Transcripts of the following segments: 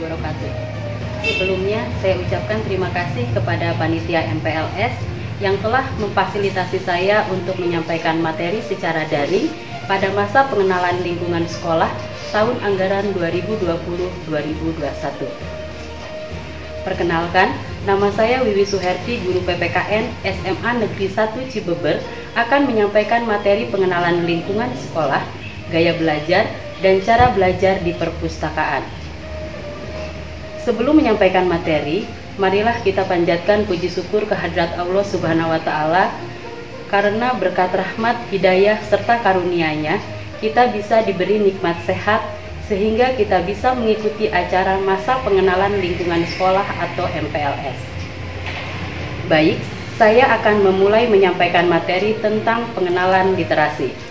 wabarakatuh. Sebelumnya, saya ucapkan terima kasih kepada panitia MPLS yang telah memfasilitasi saya untuk menyampaikan materi secara daring pada masa pengenalan lingkungan sekolah tahun anggaran 2020-2021. Perkenalkan, nama saya Wiwi Suherti, guru PPKN SMA Negeri 1 Cibeber, akan menyampaikan materi pengenalan lingkungan sekolah, gaya belajar, dan cara belajar di perpustakaan. Sebelum menyampaikan materi, marilah kita panjatkan puji syukur kehadrat Allah Subhanahu wa Ta'ala, karena berkat rahmat, hidayah, serta karunia-Nya, kita bisa diberi nikmat sehat, sehingga kita bisa mengikuti acara masa pengenalan lingkungan sekolah atau MPLS. Baik, saya akan memulai menyampaikan materi tentang pengenalan literasi.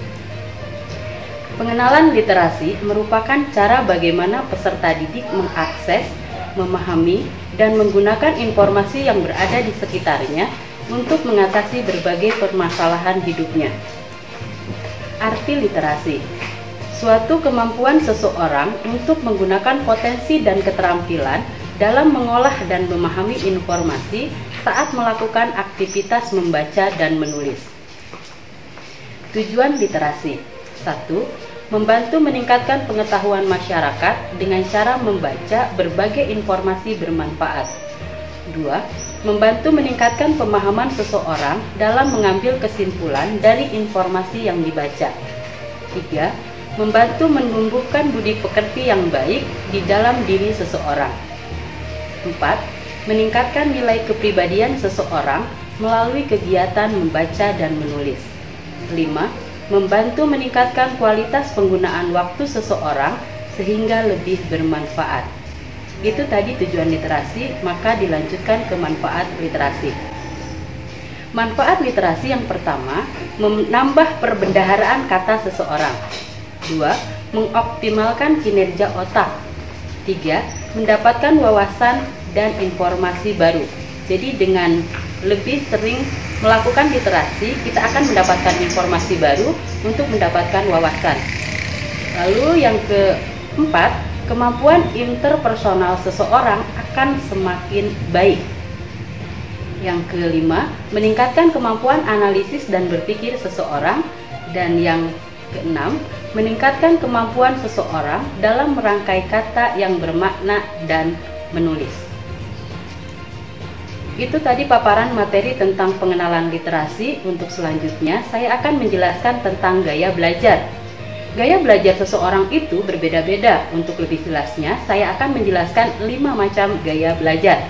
Pengenalan literasi merupakan cara bagaimana peserta didik mengakses, memahami, dan menggunakan informasi yang berada di sekitarnya untuk mengatasi berbagai permasalahan hidupnya. Arti literasi: suatu kemampuan seseorang untuk menggunakan potensi dan keterampilan dalam mengolah dan memahami informasi saat melakukan aktivitas membaca dan menulis. Tujuan literasi: 1. Membantu meningkatkan pengetahuan masyarakat dengan cara membaca berbagai informasi bermanfaat. 2. Membantu meningkatkan pemahaman seseorang dalam mengambil kesimpulan dari informasi yang dibaca. 3. Membantu menumbuhkan budi pekerti yang baik di dalam diri seseorang. 4. Meningkatkan nilai kepribadian seseorang melalui kegiatan membaca dan menulis. 5. Membantu meningkatkan kualitas penggunaan waktu seseorang sehingga lebih bermanfaat. Itu tadi tujuan literasi, maka dilanjutkan ke manfaat literasi. Manfaat literasi yang pertama, menambah perbendaharaan kata seseorang. 2. Mengoptimalkan kinerja otak. 3. Mendapatkan wawasan dan informasi baru. Jadi dengan lebih sering melakukan literasi, kita akan mendapatkan informasi baru untuk mendapatkan wawasan. Lalu yang keempat, kemampuan interpersonal seseorang akan semakin baik. Yang kelima, meningkatkan kemampuan analisis dan berpikir seseorang. Dan yang keenam, meningkatkan kemampuan seseorang dalam merangkai kata yang bermakna dan menulis. Itu tadi paparan materi tentang pengenalan literasi. Untuk selanjutnya, saya akan menjelaskan tentang gaya belajar. Gaya belajar seseorang itu berbeda-beda. Untuk lebih jelasnya, saya akan menjelaskan 5 macam gaya belajar.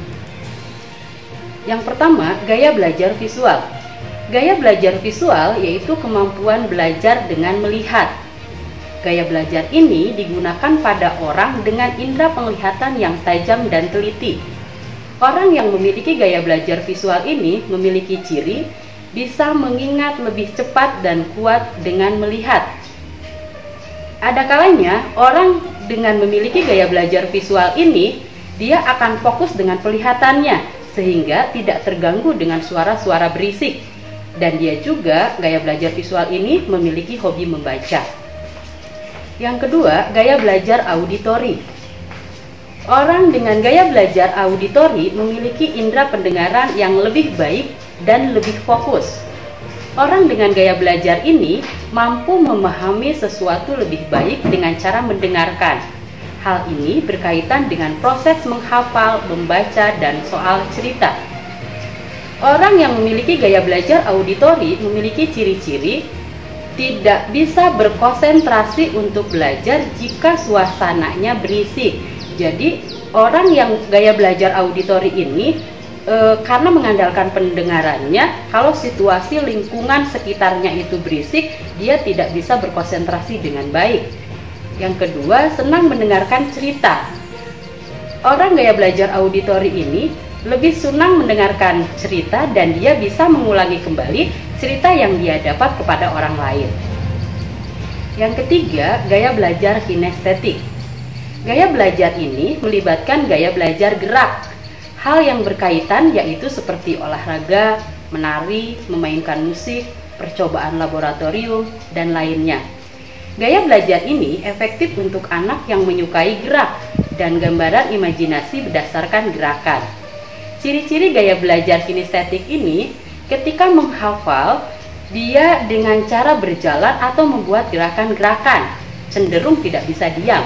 Yang pertama, gaya belajar visual. Gaya belajar visual yaitu kemampuan belajar dengan melihat. Gaya belajar ini digunakan pada orang dengan indera penglihatan yang tajam dan teliti. Orang yang memiliki gaya belajar visual ini memiliki ciri bisa mengingat lebih cepat dan kuat dengan melihat. Ada kalanya orang dengan memiliki gaya belajar visual ini, dia akan fokus dengan penglihatannya sehingga tidak terganggu dengan suara-suara berisik. Dan dia juga, gaya belajar visual ini memiliki hobi membaca. Yang kedua, gaya belajar auditori. Orang dengan gaya belajar auditori memiliki indera pendengaran yang lebih baik dan lebih fokus. Orang dengan gaya belajar ini mampu memahami sesuatu lebih baik dengan cara mendengarkan. Hal ini berkaitan dengan proses menghafal, membaca, dan soal cerita. Orang yang memiliki gaya belajar auditori memiliki ciri-ciri tidak bisa berkonsentrasi untuk belajar jika suasananya berisik. Jadi orang yang gaya belajar auditori ini karena mengandalkan pendengarannya, kalau situasi lingkungan sekitarnya itu berisik, dia tidak bisa berkonsentrasi dengan baik. Yang kedua, senang mendengarkan cerita. Orang gaya belajar auditori ini lebih senang mendengarkan cerita dan dia bisa mengulangi kembali cerita yang dia dapat kepada orang lain. Yang ketiga, gaya belajar kinestetik. Gaya belajar ini melibatkan gaya belajar gerak. Hal yang berkaitan yaitu seperti olahraga, menari, memainkan musik, percobaan laboratorium, dan lainnya. Gaya belajar ini efektif untuk anak yang menyukai gerak. dan gambaran imajinasi berdasarkan gerakan. Ciri-ciri gaya belajar kinestetik ini, ketika menghafal, dia dengan cara berjalan atau membuat gerakan-gerakan, cenderung tidak bisa diam.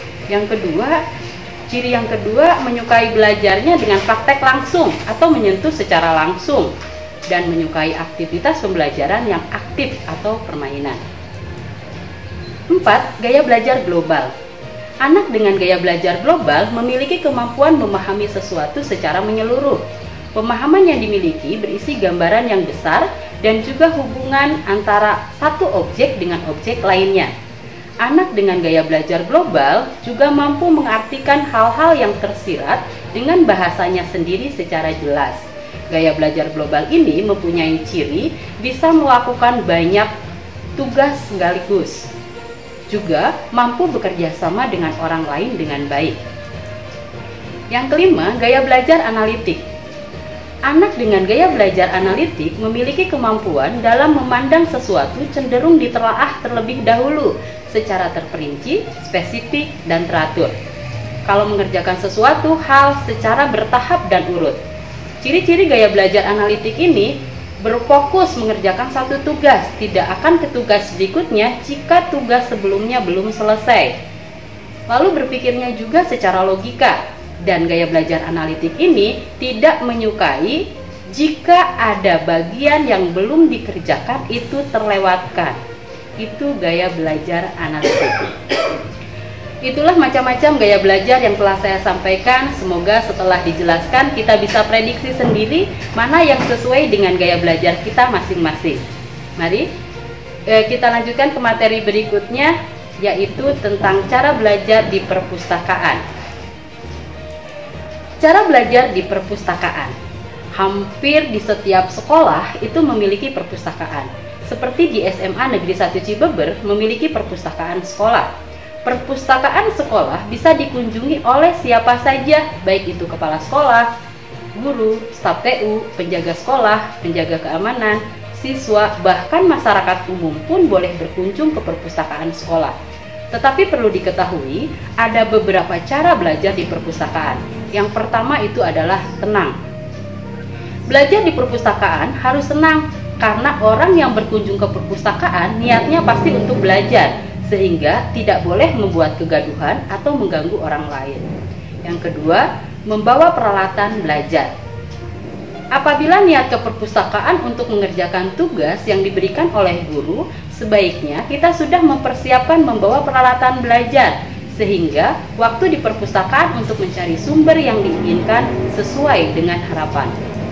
Ciri yang kedua, menyukai belajarnya dengan praktek langsung atau menyentuh secara langsung, dan menyukai aktivitas pembelajaran yang aktif atau permainan. 4. Gaya belajar global. Anak dengan gaya belajar global memiliki kemampuan memahami sesuatu secara menyeluruh. Pemahaman yang dimiliki berisi gambaran yang besar dan juga hubungan antara satu objek dengan objek lainnya. Anak dengan gaya belajar global juga mampu mengartikan hal-hal yang tersirat dengan bahasanya sendiri secara jelas. Gaya belajar global ini mempunyai ciri bisa melakukan banyak tugas sekaligus. Juga mampu bekerja sama dengan orang lain dengan baik. Yang kelima, gaya belajar analitik. Anak dengan gaya belajar analitik memiliki kemampuan dalam memandang sesuatu cenderung ditelaah terlebih dahulu secara terperinci, spesifik, dan teratur. Kalau mengerjakan sesuatu hal secara bertahap dan urut. Ciri-ciri gaya belajar analitik ini berfokus mengerjakan satu tugas, tidak akan ke tugas berikutnya jika tugas sebelumnya belum selesai. Lalu berpikirnya juga secara logika. Dan gaya belajar analitik ini tidak menyukai jika ada bagian yang belum dikerjakan itu terlewatkan. Itu gaya belajar analitik. Itulah macam-macam gaya belajar yang telah saya sampaikan. Semoga setelah dijelaskan kita bisa prediksi sendiri mana yang sesuai dengan gaya belajar kita masing-masing. Mari kita lanjutkan ke materi berikutnya, yaitu tentang cara belajar di perpustakaan. Cara belajar di perpustakaan. Hampir di setiap sekolah itu memiliki perpustakaan. Seperti di SMA Negeri 1 Cibeber memiliki perpustakaan sekolah. Perpustakaan sekolah bisa dikunjungi oleh siapa saja, baik itu kepala sekolah, guru, staf TU, penjaga sekolah, penjaga keamanan, siswa, bahkan masyarakat umum pun boleh berkunjung ke perpustakaan sekolah. Tetapi perlu diketahui, ada beberapa cara belajar di perpustakaan. Yang pertama itu adalah tenang. Belajar di perpustakaan harus tenang, karena orang yang berkunjung ke perpustakaan niatnya pasti untuk belajar, sehingga tidak boleh membuat kegaduhan atau mengganggu orang lain. Yang kedua, membawa peralatan belajar. Apabila niat ke perpustakaan untuk mengerjakan tugas yang diberikan oleh guru, sebaiknya kita sudah mempersiapkan membawa peralatan belajar, sehingga waktu di perpustakaan untuk mencari sumber yang diinginkan sesuai dengan harapan.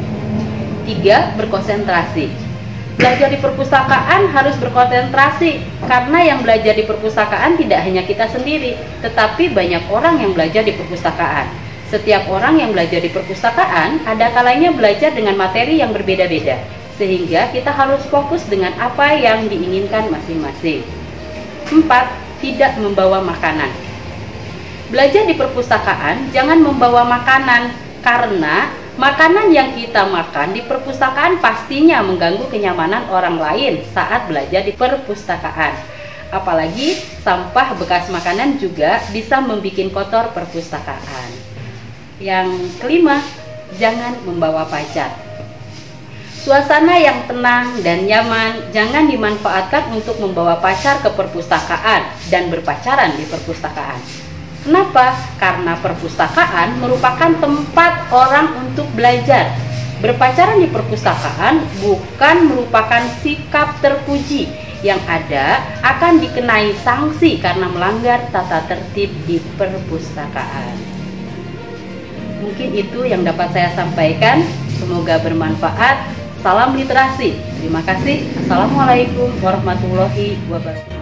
3. Berkonsentrasi. Belajar di perpustakaan harus berkonsentrasi, karena yang belajar di perpustakaan tidak hanya kita sendiri, tetapi banyak orang yang belajar di perpustakaan. Setiap orang yang belajar di perpustakaan ada kalanya belajar dengan materi yang berbeda-beda, sehingga kita harus fokus dengan apa yang diinginkan masing-masing. 4. Tidak membawa makanan. Belajar di perpustakaan jangan membawa makanan, karena makanan yang kita makan di perpustakaan pastinya mengganggu kenyamanan orang lain saat belajar di perpustakaan. Apalagi sampah bekas makanan juga bisa membuat kotor perpustakaan. Yang kelima, jangan membawa pacar. Suasana yang tenang dan nyaman jangan dimanfaatkan untuk membawa pacar ke perpustakaan dan berpacaran di perpustakaan. Kenapa? Karena perpustakaan merupakan tempat orang untuk belajar. Berpacaran di perpustakaan bukan merupakan sikap terpuji, yang ada akan dikenai sanksi karena melanggar tata tertib di perpustakaan. Mungkin itu yang dapat saya sampaikan. Semoga bermanfaat. Salam literasi. Terima kasih. Assalamualaikum warahmatullahi wabarakatuh.